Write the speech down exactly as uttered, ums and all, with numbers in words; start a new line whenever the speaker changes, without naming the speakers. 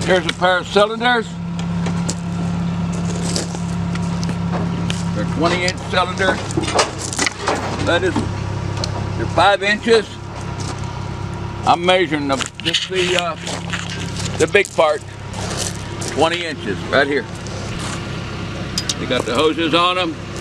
Here's a pair of cylinders. They're twenty inch cylinders. That is, they're five inches. I'm measuring the, just the, uh, the big part, twenty inches right here. They got the hoses on them.